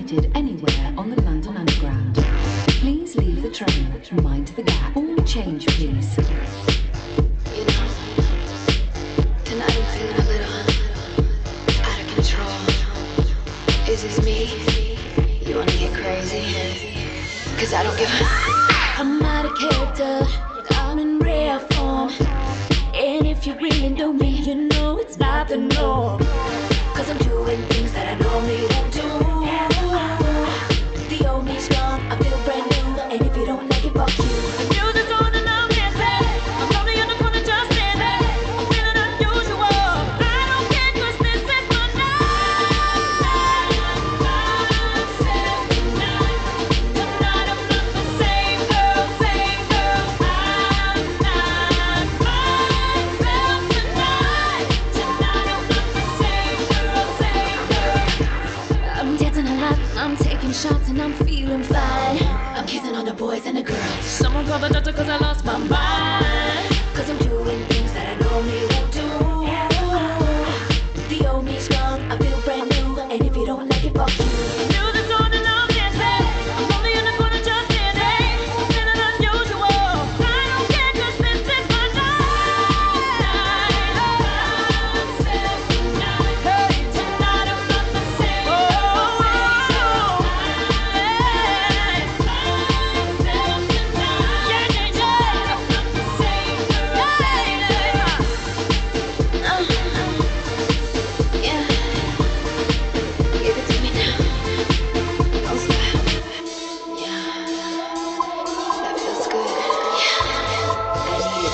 seated anywhere on the London Underground. Please leave the train. Mind the gap. All change, please. You know, tonight I'm feeling a little out of control. Is this me? You wanna get crazy? Cause I don't give a... I'm out of character, I'm in rare form. And if you really know me, you know it's not the norm. Cause I'm doing things that I normally won't do. The old me's gone, I feel brand new. And if you don't like it, fuck you. You just don't know me, I'm lonely in the corner just standing. I'm feeling unusual. I don't care cause this is my night. Tonight I'm not the same girl, same girl. I'm not myself tonight. Tonight I'm not the same girl, same girl. I'm dancing a lot, I'm taking shots and I'm feeling fine. I'm kissing on the boys and the girls. Someone call the doctor cause I lost my mind. Cause I'm doing things that I normally won't do. The old me's gone, I feel brand new. And if you don't like it, fuck you. You just don't know me, I'm only in the corner just standing. I'm feeling unusual. I don't care cause this is my night. Hey, tonight I'm not the same. Give it to me now. Don't stop. Yeah, that feels good. I needed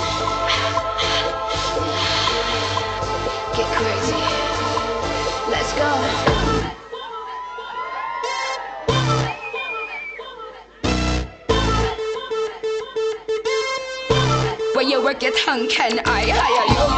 that. Get crazy. Let's go. When you work it, how can I hire you?